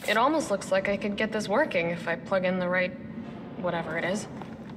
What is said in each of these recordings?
It almost looks like I could get this working if I plug in the right... whatever it is.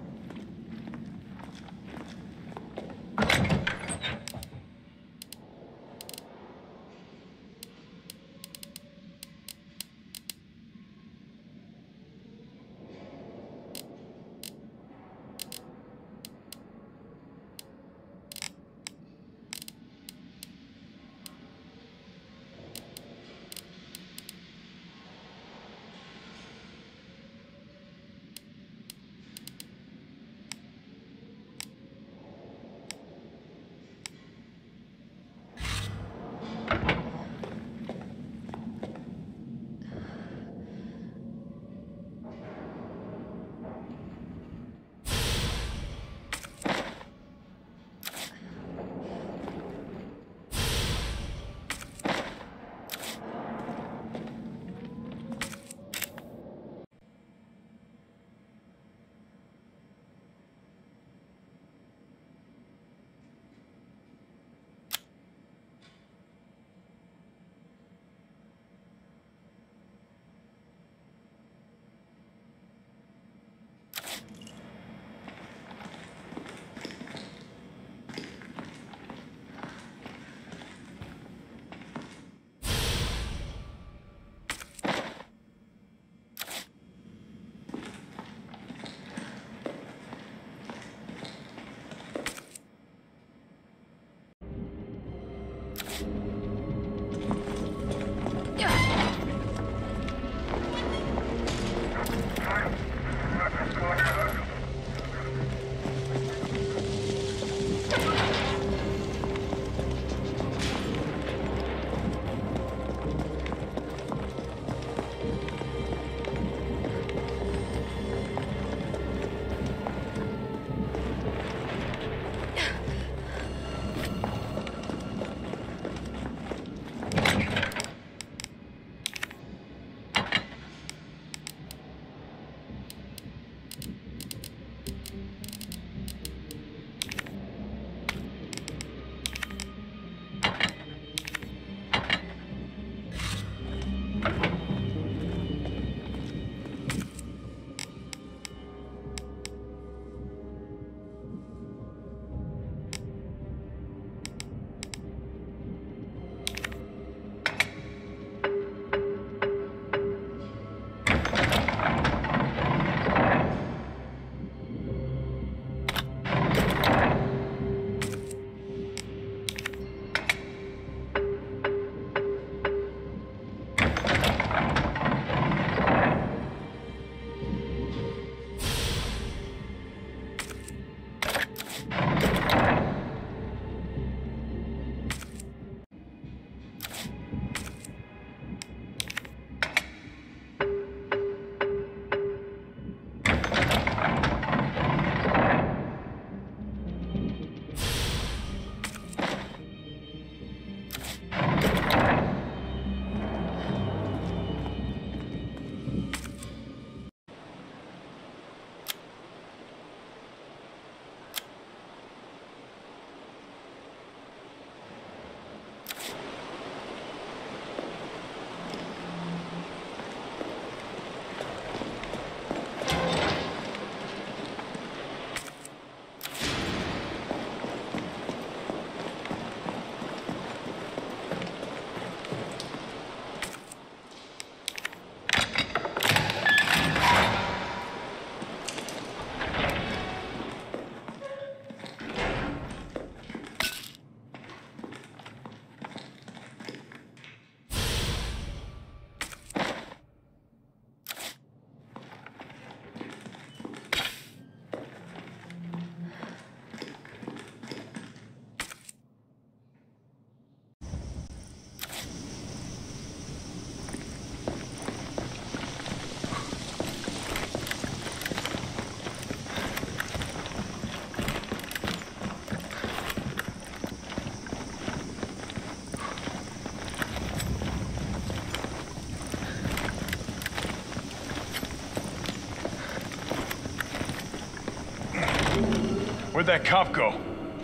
Where'd that cop go?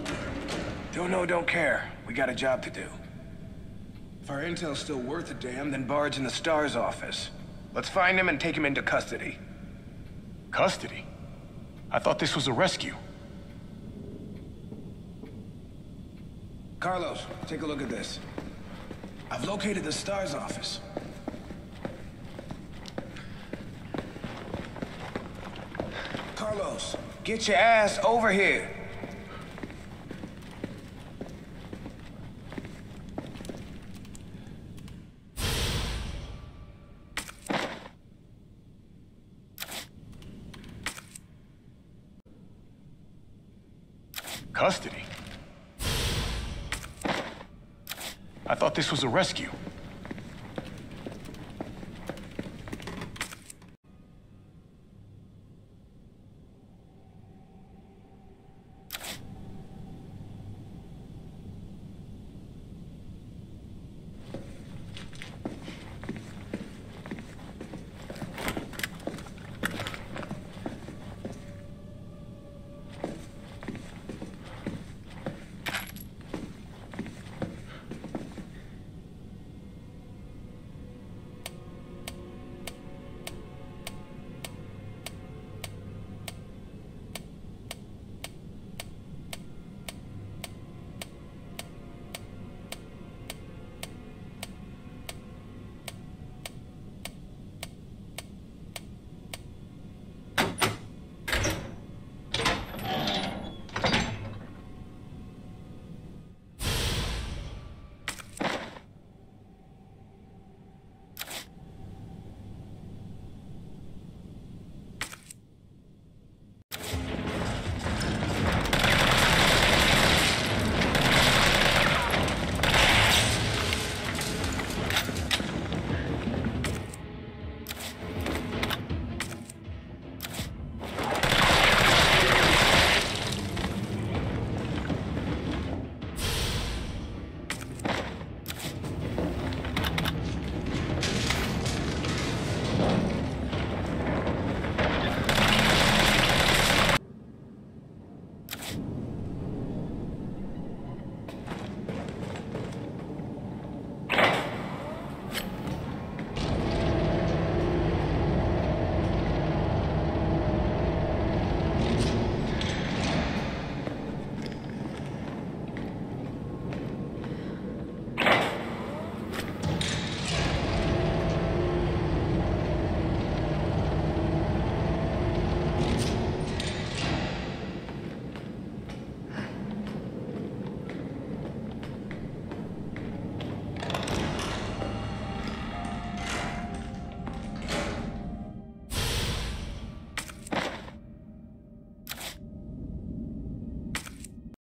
Don't know, don't care. We got a job to do. If our intel's still worth a damn, then Bard's in the STARS office. Let's find him and take him into custody. Custody? I thought this was a rescue. Carlos, take a look at this. I've located the STARS office. Carlos, get your ass over here. Custody? I thought this was a rescue.